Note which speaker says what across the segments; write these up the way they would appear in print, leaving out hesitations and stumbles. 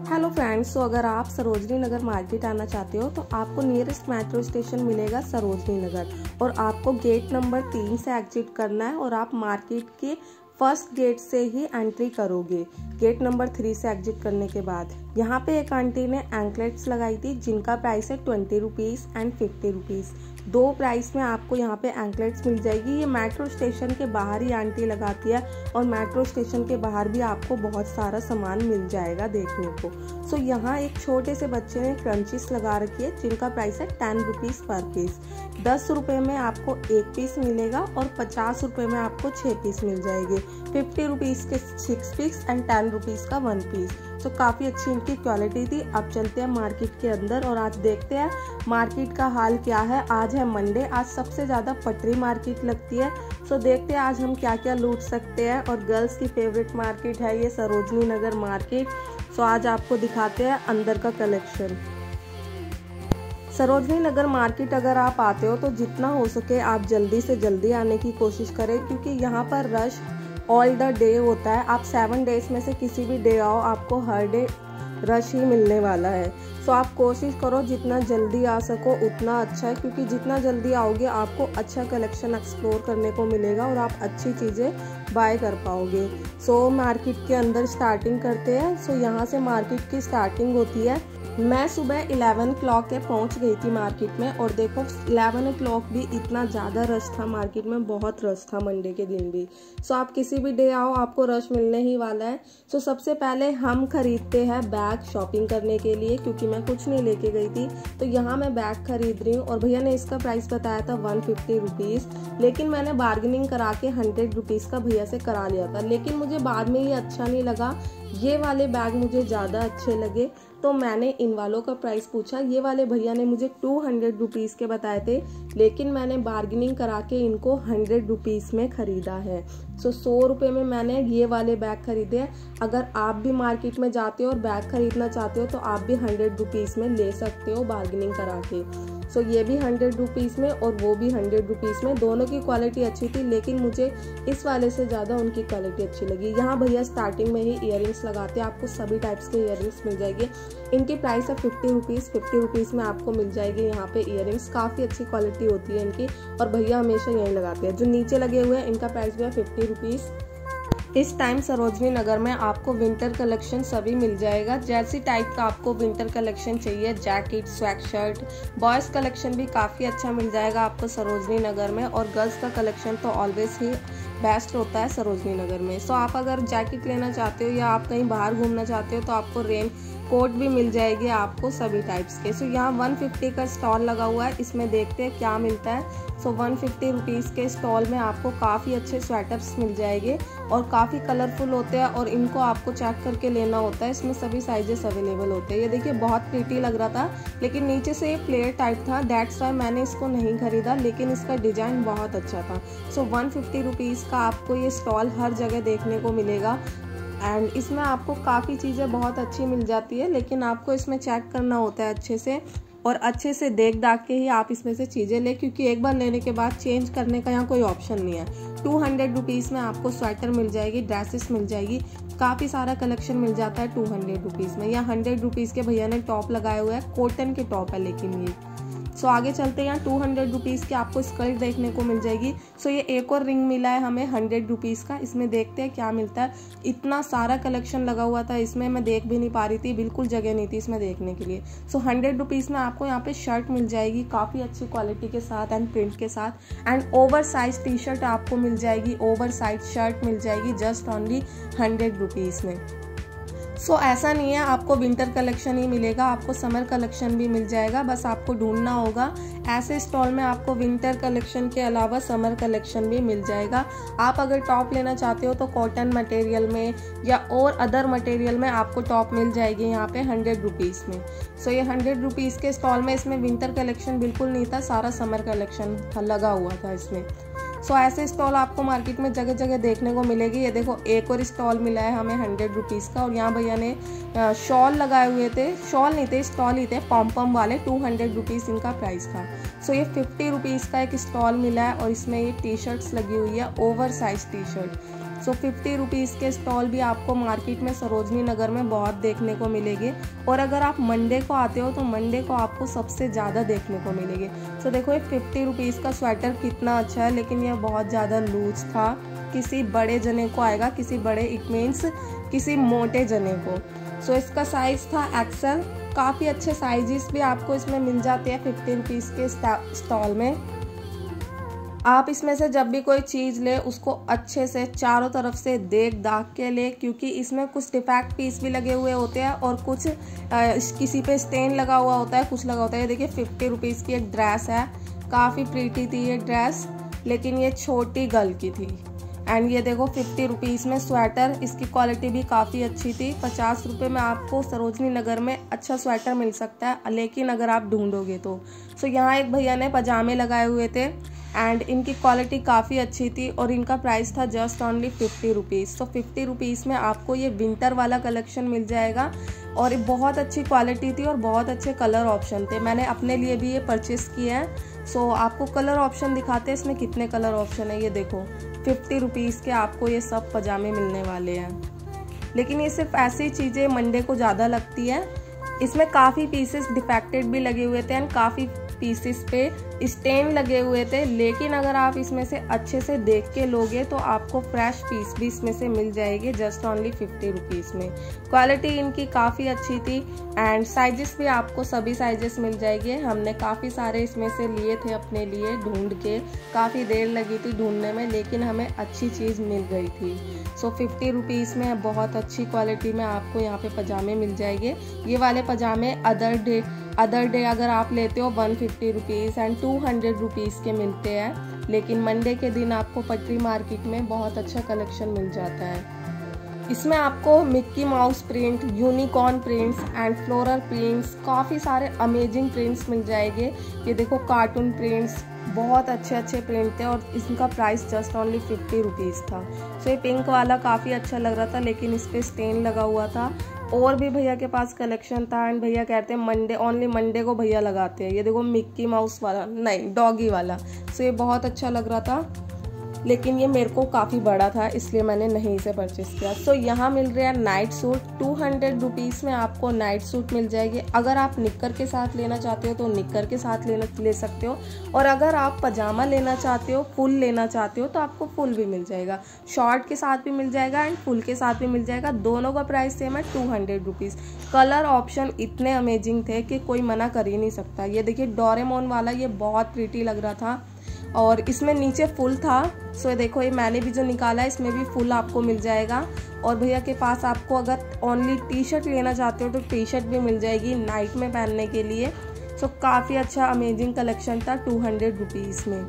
Speaker 1: Hello friends, तो अगर आप सरोजनी नगर मार्केट आना चाहते हो तो आपको नियरेस्ट मेट्रो स्टेशन मिलेगा सरोजनी नगर और आपको गेट नंबर 3 से एग्जिट करना है और आप मार्केट के फर्स्ट गेट से ही एंट्री करोगे। गेट नंबर 3 से एग्जिट करने के बाद यहाँ पे एक आंटी ने एंकलेट्स लगाई थी जिनका प्राइस है 20 रुपीज़ एंड 50 रुपीज़। दो प्राइस में आपको यहाँ पे एंकलेट्स मिल जाएगी। ये मेट्रो स्टेशन के बाहर ही आंटी लगाती है और मेट्रो स्टेशन के बाहर भी आपको बहुत सारा सामान मिल जाएगा देखने को। सो यहाँ एक छोटे से बच्चे ने क्रंचीस लगा रखी है जिनका प्राइस है 10 रुपीज़ पर पीस। 10 रुपये में आपको एक पीस मिलेगा और 50 रुपये में आपको 6 पीस मिल जाएंगे। 50 रुपीज़ के 6 पीस एंड 10 रुपीज़ का 1 पीस। तो काफ़ी अच्छी इनकी क्वालिटी थी। अब चलते हैं मार्केट के अंदर और आज देखते हैं मार्केट का हाल क्या है। आज है मंडे, आज सबसे ज़्यादा पटरी मार्केट लगती है। सो देखते हैं आज हम क्या क्या लूट सकते हैं। और गर्ल्स की फेवरेट मार्केट है ये सरोजनी नगर मार्केट। सो आज आपको दिखाते हैं अंदर का कलेक्शन। सरोजनी नगर मार्केट अगर आप आते हो तो जितना हो सके आप जल्दी से जल्दी आने की कोशिश करें क्योंकि यहाँ पर रश ऑल द डे होता है। आप 7 डेज में से किसी भी डे आओ आपको हर डे रश ही मिलने वाला है। सो आप कोशिश करो जितना जल्दी आ सको उतना अच्छा है क्योंकि जितना जल्दी आओगे आपको अच्छा कलेक्शन एक्सप्लोर करने को मिलेगा और आप अच्छी चीज़ें बाय कर पाओगे। सो मार्केट के अंदर स्टार्टिंग करते हैं। सो यहाँ से मार्केट की स्टार्टिंग होती है। मैं सुबह 11 o'clock के पहुँच गई थी मार्केट में और देखो 11 o'clock भी इतना ज़्यादा रश था मार्केट में, बहुत रश था मंडे के दिन भी। सो आप किसी भी डे आओ आपको रश मिलने ही वाला है। सो सबसे पहले हम खरीदते हैं बैग शॉपिंग करने के लिए क्योंकि मैं कुछ नहीं लेके गई थी। तो यहाँ मैं बैग खरीद रही हूँ और भैया ने इसका प्राइस बताया था 150 रुपीज़, लेकिन मैंने बार्गेनिंग करा के 100 रुपीज़ का भैया से करा लिया था। लेकिन मुझे बाद में ये अच्छा नहीं लगा, ये वाले बैग मुझे ज़्यादा अच्छे लगे तो मैंने इन वालों का प्राइस पूछा। ये वाले भैया ने मुझे 200 रुपीज़ के बताए थे लेकिन मैंने बार्गेनिंग करा के इनको 100 रुपीज़ में ख़रीदा है। सो 100 रुपये में मैंने ये वाले बैग खरीदे। अगर आप भी मार्केट में जाते हो और बैग खरीदना चाहते हो तो आप भी 100 रुपीज़ में ले सकते हो बार्गेनिंग करा के। सो ये भी 100 रुपीज़ में और वो भी 100 रुपीज़ में। दोनों की क्वालिटी अच्छी थी लेकिन मुझे इस वाले से ज़्यादा उनकी क्वालिटी अच्छी लगी। यहाँ भैया स्टार्टिंग में ही ईयरिंग्स लगाते हैं, आपको सभी टाइप्स के ईयरिंग्स मिल जाएंगे। इनकी प्राइस है 50 रुपीज़। 50 रुपीज़ में आपको मिल जाएगी यहाँ पे ईयरिंग्स। काफ़ी अच्छी क्वालिटी होती है इनकी और भैया हमेशा यहीं लगाते हैं। जो नीचे लगे हुए हैं इनका प्राइस भी है 50 रुपीज़। इस टाइम सरोजनी नगर में आपको विंटर कलेक्शन सभी मिल जाएगा। जैसी टाइप का आपको विंटर कलेक्शन चाहिए, jacket, swag shirt, boys collection भी काफ़ी अच्छा मिल जाएगा आपको सरोजनी नगर में। और गर्ल्स का कलेक्शन तो ऑलवेज ही बेस्ट होता है सरोजनी नगर में। सो आप अगर जैकेट लेना चाहते हो या आप कहीं बाहर घूमना चाहते हो तो आपको रेन कोट भी मिल जाएगी आपको सभी टाइप्स के। सो यहाँ 150 का स्टॉल लगा हुआ है, इसमें देखते हैं क्या मिलता है। सो 150 रुपीज़ के स्टॉल में आपको काफ़ी अच्छे स्वेटर्स मिल जाएंगे और काफ़ी कलरफुल होते हैं और इनको आपको चेक करके लेना होता है। इसमें सभी साइजेस अवेलेबल होते हैं। ये देखिए बहुत प्रीटी लग रहा था लेकिन नीचे से ये प्लेयर टाइप था, दैट्स वाई मैंने इसको नहीं खरीदा, लेकिन इसका डिज़ाइन बहुत अच्छा था। सो 150 रुपीज़ का आपको ये स्टॉल हर जगह देखने को मिलेगा एंड इसमें आपको काफ़ी चीज़ें बहुत अच्छी मिल जाती है लेकिन आपको इसमें चेक करना होता है अच्छे से और अच्छे से देख दाख के ही आप इसमें से चीज़ें लें क्योंकि एक बार लेने के बाद चेंज करने का यहाँ कोई ऑप्शन नहीं है। 200 रुपीज़ में आपको स्वेटर मिल जाएगी, ड्रेसेस मिल जाएगी, काफ़ी सारा कलेक्शन मिल जाता है 200 रुपीज़ में। यहाँ 100 रुपीज़ के भैया ने टॉप लगाए हुए हैं, कॉटन के टॉप है लेकिन ये। सो आगे चलते हैं। यहाँ 200 रुपीज़ की आपको स्कर्ट देखने को मिल जाएगी। सो ये एक और रिंग मिला है हमें 100 रुपीज़ का। इसमें देखते हैं क्या मिलता है। इतना सारा कलेक्शन लगा हुआ था इसमें, मैं देख भी नहीं पा रही थी, बिल्कुल जगह नहीं थी इसमें देखने के लिए। सो 100 रुपीज़ में आपको यहाँ पे शर्ट मिल जाएगी काफ़ी अच्छी क्वालिटी के साथ एंड प्रिंट के साथ and oversize T shirt आपको मिल जाएगी, ओवर साइज शर्ट मिल जाएगी जस्ट ओनली 100 रुपीज़ में। सो ऐसा नहीं है आपको विंटर कलेक्शन ही मिलेगा, आपको समर कलेक्शन भी मिल जाएगा, बस आपको ढूंढना होगा। ऐसे स्टॉल में आपको विंटर कलेक्शन के अलावा समर कलेक्शन भी मिल जाएगा। आप अगर टॉप लेना चाहते हो तो कॉटन मटेरियल में या और अदर मटेरियल में आपको टॉप मिल जाएगी यहाँ पे 100 रुपीज़ में। सो ये 100 रुपीज़ के स्टॉल में इसमें विंटर कलेक्शन बिल्कुल नहीं था, सारा समर कलेक्शन लगा हुआ था इसमें। सो ऐसे स्टॉल आपको मार्केट में जगह जगह देखने को मिलेगी। ये देखो एक और स्टॉल मिला है हमें 100 रुपीज़ का और यहाँ भैया ने शॉल लगाए हुए थे, शॉल नहीं थे स्टॉल ही थे, पॉम वाले। 200 रुपीज़ इनका प्राइस था। सो ये 50 रुपीज़ का एक स्टॉल मिला है और इसमें ये टी शर्ट्स लगी हुई है, oversize T shirt. So 50 rupees के स्टॉल भी आपको मार्केट में सरोजनी नगर में बहुत देखने को मिलेंगे। और अगर आप मंडे को आते हो तो मंडे को आपको सबसे ज़्यादा देखने को मिलेंगे। सो देखो ये 50 रुपीज़ का स्वेटर कितना अच्छा है, लेकिन यह बहुत ज़्यादा लूज था, किसी बड़े जने को आएगा, किसी बड़े इट मीन्स किसी मोटे जने को। सो इसका साइज़ था एक्सेल। काफ़ी अच्छे साइजेस भी आपको इसमें मिल जाते हैं 50 रुपीज़ के स्टॉल में। आप इसमें से जब भी कोई चीज़ ले उसको अच्छे से चारों तरफ से देख दाख के ले, क्योंकि इसमें कुछ डिफेक्ट पीस भी लगे हुए होते हैं और कुछ किसी पे स्टेन लगा हुआ होता है, कुछ लगा होता है। ये देखिए 50 रुपीज़ की एक ड्रेस है, काफ़ी प्रीटी थी ये ड्रेस, लेकिन ये छोटी गर्ल की थी। एंड ये देखो 50 रुपीज़ में स्वेटर, इसकी क्वालिटी भी काफ़ी अच्छी थी। 50 रुपये में आपको सरोजनी नगर में अच्छा स्वेटर मिल सकता है, लेकिन अगर आप ढूंढोगे तो। सो यहाँ एक भैया ने पजामे लगाए हुए थे एंड इनकी क्वालिटी काफ़ी अच्छी थी और इनका प्राइस था जस्ट ओनली 50 रुपीज़। तो 50 रुपीज़ में आपको ये विंटर वाला कलेक्शन मिल जाएगा और ये बहुत अच्छी क्वालिटी थी और बहुत अच्छे कलर ऑप्शन थे। मैंने अपने लिए भी ये परचेस किया है। सो आपको कलर ऑप्शन दिखाते हैं, इसमें कितने कलर ऑप्शन है। ये देखो 50 रुपीज़ के आपको ये सब पजामे मिलने वाले हैं। लेकिन ये सिर्फ ऐसी चीज़ें मंडे को ज़्यादा लगती है। इसमें काफ़ी पीसेस डिफेक्टेड भी लगे हुए थे एंड काफ़ी पीसेस पे स्टेन लगे हुए थे, लेकिन अगर आप इसमें से अच्छे से देख के लोगे तो आपको फ्रेश पीस भी इसमें से मिल जाएगी जस्ट ओनली 50 रुपीज़ में। क्वालिटी इनकी काफ़ी अच्छी थी एंड साइजेस भी आपको सभी साइजेस मिल जाएंगे। हमने काफ़ी सारे इसमें से लिए थे अपने लिए ढूंढ के, काफ़ी देर लगी थी ढूंढने में, लेकिन हमें अच्छी चीज़ मिल गई थी। सो 50 रुपीज़ में बहुत अच्छी क्वालिटी में आपको यहाँ पे पजामे मिल जाएंगे। ये वाले पजामे अदर डे अगर आप लेते हो 150 रुपीज़ एंड 200 रुपीज़ के मिलते हैं, लेकिन मंडे के दिन आपको पटरी मार्केट में बहुत अच्छा कलेक्शन मिल जाता है। इसमें आपको Mickey Mouse print, unicorn prints and floral prints, काफ़ी सारे अमेजिंग प्रिंट्स मिल जाएंगे। ये देखो कार्टून प्रिंट्स, बहुत अच्छे अच्छे प्रिंट थे और इसका प्राइस जस्ट ओनली 50 रुपीज़ था। सो ये पिंक वाला काफ़ी अच्छा लग रहा था, लेकिन इस पर स्टेन लगा हुआ था। और भी भैया के पास कलेक्शन था एंड भैया कहते हैं मंडे, ओनली मंडे को भैया लगाते हैं। ये देखो मिक्की माउस वाला, नहीं डॉगी वाला। सो ये बहुत अच्छा लग रहा था, लेकिन ये मेरे को काफ़ी बड़ा था, इसलिए मैंने नहीं इसे परचेस किया। सो यहाँ मिल रहा है नाइट सूट। 200 रुपीज़ में आपको नाइट सूट मिल जाएगी। अगर आप निक्कर के साथ लेना चाहते हो तो निक्कर के साथ ले सकते हो, और अगर आप पजामा लेना चाहते हो, फुल लेना चाहते हो, तो आपको फुल भी मिल जाएगा, शॉर्ट के साथ भी मिल जाएगा एंड फुल के साथ भी मिल जाएगा। दोनों का प्राइस सेम है 200 रुपीज़। कलर ऑप्शन इतने अमेजिंग थे कि कोई मना कर ही नहीं सकता। ये देखिए डोरेमोन वाला, ये बहुत प्रीटी लग रहा था और इसमें नीचे फुल था। सो देखो ये मैंने भी जो निकाला है इसमें भी फुल आपको मिल जाएगा। और भैया के पास आपको अगर ओनली टी शर्ट लेना चाहते हो तो टी शर्ट भी मिल जाएगी नाइट में पहनने के लिए। सो काफ़ी अच्छा अमेजिंग कलेक्शन था 200 रुपीज़ में।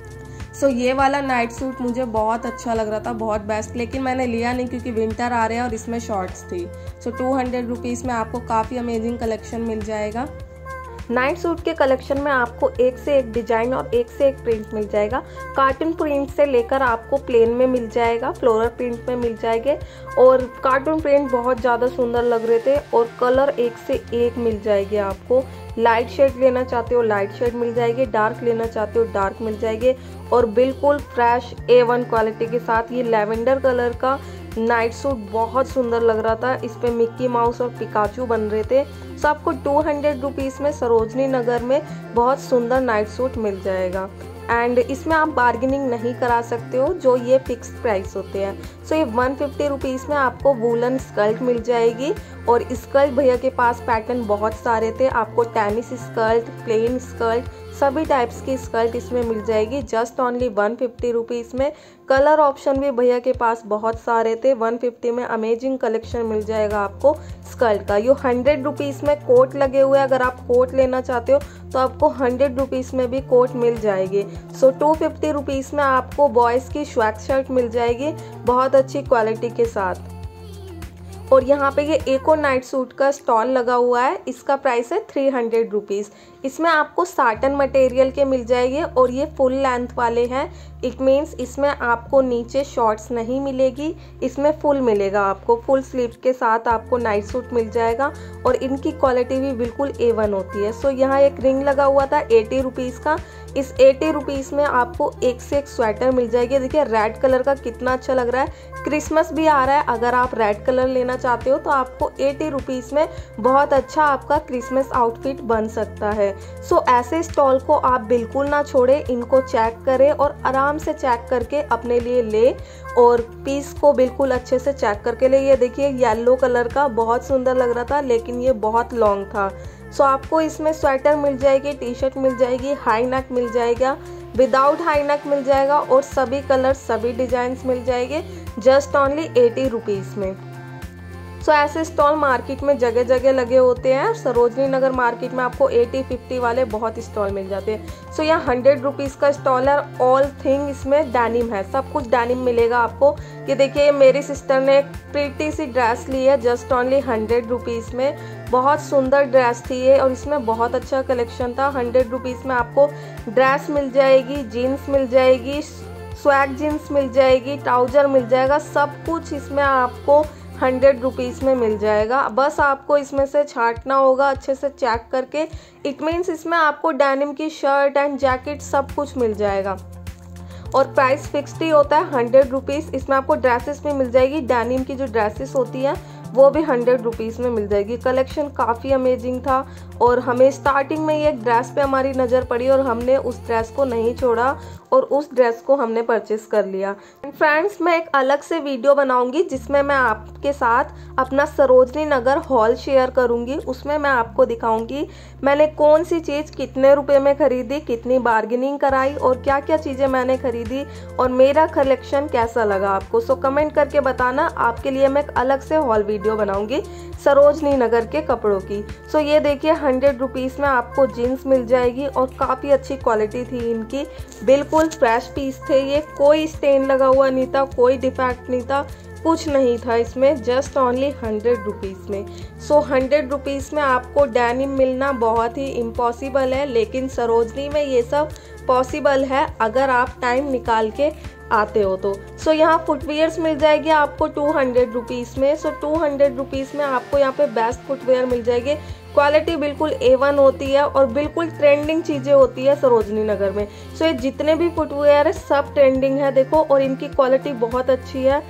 Speaker 1: सो ये वाला नाइट सूट मुझे बहुत अच्छा लग रहा था, बहुत बेस्ट, लेकिन मैंने लिया नहीं क्योंकि विंटर आ रहे हैं और इसमें शॉर्ट्स थी। सो 200 रुपीज़ में आपको काफ़ी अमेजिंग कलेक्शन मिल जाएगा। नाइट सूट के कलेक्शन में आपको एक से एक डिजाइन और एक से एक प्रिंट मिल जाएगा। कार्टून प्रिंट से लेकर आपको प्लेन में मिल जाएगा, फ्लोरल प्रिंट में मिल जाएंगे। और कार्टून प्रिंट बहुत ज़्यादा सुंदर लग रहे थे और कलर एक से एक मिल जाएंगे आपको। लाइट शेड लेना चाहते हो लाइट शेड मिल जाएगी, डार्क लेना चाहते हो डार्क मिल जाएंगे। और बिल्कुल फ्रेश A1 क्वालिटी के साथ ये लैवेंडर कलर का नाइट सूट बहुत सुंदर लग रहा था। इस पे मिक्की माउस और पिकाचू बन रहे थे। सबको 200 रुपीज़ में सरोजनी नगर में बहुत सुंदर नाइट सूट मिल जाएगा एंड इसमें आप बार्गेनिंग नहीं करा सकते हो, जो ये फिक्स प्राइस होते हैं। सो ये 150 रुपीज़ में आपको वूलन स्कर्ट मिल जाएगी। और स्कर्ट भैया के पास पैटर्न बहुत सारे थे, आपको टेनिस स्कर्ट, प्लेन स्कर्ट, सभी टाइप्स की स्कर्ट इसमें मिल जाएगी जस्ट ओनली 150 रुपीज़ में। कलर ऑप्शन भी भैया के पास बहुत सारे थे। 150 में अमेजिंग कलेक्शन मिल जाएगा आपको स्कर्ट का। ये 100 रुपीज़ में कोट लगे हुए हैं, अगर आप कोट लेना चाहते हो तो आपको 100 रुपीज़ में भी कोट मिल जाएगी। सो 250 रुपीज़ में आपको बॉयज़ की स्वैग शर्ट मिल जाएगी बहुत अच्छी क्वालिटी के साथ। और यहाँ पे ये एक और नाइट सूट का स्टॉल लगा हुआ है, इसका प्राइस है 300 रुपीज़। इसमें आपको साटन मटेरियल के मिल जाएंगे और ये फुल लेंथ वाले हैं। इट मीन्स इसमें आपको नीचे शॉर्ट्स नहीं मिलेगी, इसमें फुल मिलेगा आपको, फुल स्लीव के साथ आपको नाइट सूट मिल जाएगा और इनकी क्वालिटी भी बिल्कुल A1 होती है। सो यहाँ एक रिंग लगा हुआ था 80 रुपीज़ का। इस 80 रुपीज़ में आपको एक से एक स्वेटर मिल जाएगी। देखिए रेड कलर का कितना अच्छा लग रहा है, क्रिसमस भी आ रहा है। अगर आप रेड कलर लेना चाहते हो तो आपको 80 रुपीज़ में बहुत अच्छा आपका क्रिसमस आउटफिट बन सकता है। सो ऐसे स्टॉल को आप बिल्कुल ना छोड़ें, इनको चेक करें और आराम से चेक करके अपने लिए ले और पीस को बिल्कुल अच्छे से चेक करके ले। ये देखिए येलो कलर का बहुत सुंदर लग रहा था लेकिन ये बहुत लॉन्ग था। सो आपको इसमें स्वेटर मिल जाएगी, टी शर्ट मिल जाएगी, हाई नेक मिल जाएगा, विदाउट हाई नेक मिल जाएगा और सभी कलर सभी डिजाइन्स मिल जाएंगे जस्ट ओनली 80 रुपीज़ में। सो ऐसे स्टॉल मार्केट में जगह जगह लगे होते हैं। सरोजनी नगर मार्केट में आपको 80-50 वाले बहुत स्टॉल मिल जाते हैं। सो यहाँ 100 रुपीज़ का स्टॉल है। ऑल थिंग इसमें डेनिम है, सब कुछ डेनिम मिलेगा आपको। ये देखिए मेरी सिस्टर ने एक प्रीटी सी ड्रेस ली है जस्ट ओनली 100 रुपीज़ में। बहुत सुंदर ड्रेस थी ये और इसमें बहुत अच्छा कलेक्शन था। 100 रुपीज़ में आपको ड्रेस मिल जाएगी, जीन्स मिल जाएगी, स्वैग जीन्स मिल जाएगी, ट्राउजर मिल जाएगा, सब कुछ इसमें आपको 100 रुपीज़ में मिल जाएगा। बस आपको इसमें से छांटना होगा अच्छे से चेक करके। इट मीन्स इसमें आपको डेनिम की शर्ट एंड जैकेट सब कुछ मिल जाएगा और प्राइस फिक्स्ड ही होता है 100 रुपीज़। इसमें आपको ड्रेसेस भी मिल जाएगी, डेनिम की जो ड्रेसेस होती हैं वो भी 100 रुपीज़ में मिल जाएगी। कलेक्शन काफ़ी अमेजिंग था और हमें स्टार्टिंग में ये एक ड्रेस पे हमारी नज़र पड़ी और हमने उस ड्रेस को नहीं छोड़ा और उस ड्रेस को हमने परचेस कर लिया। फ्रेंड्स मैं एक अलग से वीडियो बनाऊंगी जिसमें मैं आपके साथ अपना सरोजनी नगर हॉल शेयर करूंगी। उसमें मैं आपको दिखाऊंगी मैंने कौन सी चीज़ कितने रुपए में खरीदी, कितनी बार्गेनिंग कराई और क्या क्या चीज़ें मैंने खरीदी और मेरा कलेक्शन कैसा लगा आपको। सो कमेंट करके बताना, आपके लिए मैं एक अलग से हॉल वीडियो बनाऊंगी सरोजनी नगर के कपड़ों की। सो ये देखिए 100 रुपीज़ में आपको जीन्स मिल जाएगी और काफ़ी अच्छी क्वालिटी थी इनकी, बिल्कुल फ्रेश पीस थे ये, कोई स्टेन लगा हुआ नहीं था, कोई डिफेक्ट नहीं था, कुछ नहीं था इसमें, जस्ट ओनली 100 रुपीज़ में। सो 100 रुपीज़ में आपको डेनिम मिलना बहुत ही इम्पॉसिबल है लेकिन सरोजनी में ये सब पॉसिबल है अगर आप टाइम निकाल के आते हो तो। सो यहाँ फुटवेयर्स मिल जाएगी आपको 200 रुपीज़ में। सो 200 रुपीज़ में आपको यहाँ पे बेस्ट फुटवेयर मिल जाएगी, क्वालिटी बिल्कुल A1 होती है और बिल्कुल ट्रेंडिंग चीज़ें होती है सरोजनी नगर में। सो ये जितने भी फुटवेयर है सब ट्रेंडिंग है देखो और इनकी क्वालिटी बहुत अच्छी है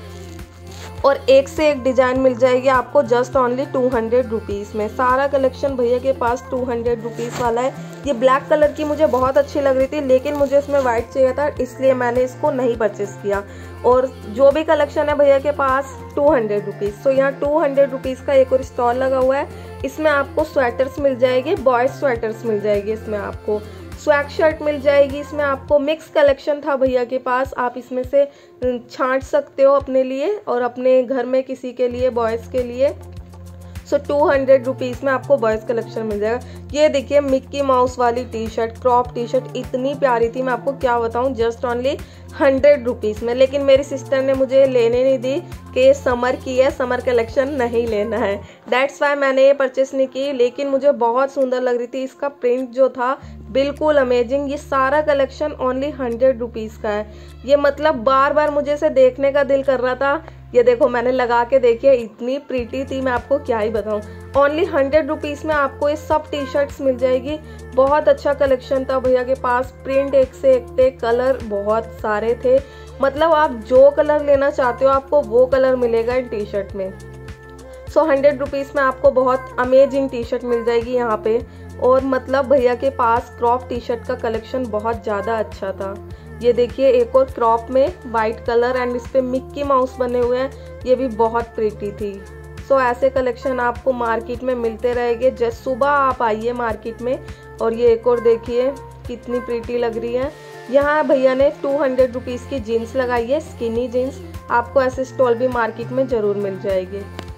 Speaker 1: और एक से एक डिज़ाइन मिल जाएगी आपको जस्ट ओनली 200 रुपीज़ में। सारा कलेक्शन भैया के पास 200 रुपीज़ वाला है। ये ब्लैक कलर की मुझे बहुत अच्छी लग रही थी लेकिन मुझे इसमें वाइट चाहिए था इसलिए मैंने इसको नहीं परचेस किया। और जो भी कलेक्शन है भैया के पास 200 रुपीज़। सो यहाँ 200 रुपीज़ का एक और स्टॉल लगा हुआ है। इसमें आपको स्वेटर्स मिल जाएगी, बॉयज स्वेटर्स मिल जाएगी, इसमें आपको स्वैग शर्ट मिल जाएगी, इसमें आपको मिक्स कलेक्शन था भैया के पास, आप इसमें से छांट सकते हो अपने लिए और अपने घर में किसी के लिए, बॉयज़ के लिए। सो 200 रुपीज़ में आपको बॉयज़ कलेक्शन मिल जाएगा। ये देखिए मिक्की माउस वाली T shirt, crop T shirt इतनी प्यारी थी, मैं आपको क्या बताऊँ, जस्ट ओनली 100 रुपीज़ में। लेकिन मेरी सिस्टर ने मुझे लेने नहीं दी कि ये समर की है, समर कलेक्शन नहीं लेना है, दैट्स वाई मैंने ये परचेस नहीं की। लेकिन मुझे बहुत सुंदर लग रही थी, इसका प्रिंट जो था बिल्कुल अमेजिंग। ये सारा कलेक्शन ओनली 100 रुपीज़ का है। ये मतलब बार बार मुझे इसे देखने का दिल कर रहा था। ये देखो मैंने लगा के देखी है, इतनी प्रीटी थी, मैं आपको क्या ही बताऊं। ओनली 100 रुपीज़ में आपको ये सब टी शर्ट्स मिल जाएगी। बहुत अच्छा कलेक्शन था भैया के पास, प्रिंट एक से एक थे, कलर बहुत सारे थे, मतलब आप जो कलर लेना चाहते हो आपको वो कलर मिलेगा इन टी शर्ट में। सो 100 रुपीज़ में आपको बहुत अमेजिंग टी शर्ट मिल जाएगी यहाँ पे। और मतलब भैया के पास क्रॉप टी शर्ट का कलेक्शन बहुत ज़्यादा अच्छा था। ये देखिए एक और क्रॉप में वाइट कलर एंड इस पे मिक्की माउस बने हुए हैं, ये भी बहुत प्रीटी थी। सो ऐसे कलेक्शन आपको मार्केट में मिलते रहेंगे, जस्ट सुबह आप आइए मार्केट में। और ये एक और देखिए कितनी प्रीटी लग रही है। यहाँ भैया ने 200 रुपीज़ की जीन्स लगाई है, स्किनी जीन्स। आपको ऐसे स्टॉल भी मार्केट में ज़रूर मिल जाएगी।